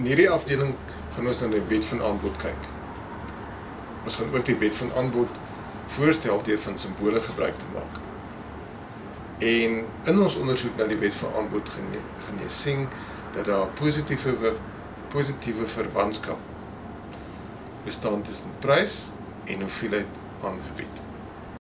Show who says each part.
Speaker 1: hierdie afdeling gaan ons na die wet van aanbod kyk. Ons gaan ook die wet van aanbod voorstel deur van simbole gebruik te maak. En in ons ondersoek na die wet van aanbod gaan jy sien dat daar positiewe verwantskap bestaan tussen prys en hoeveelheid aangebied.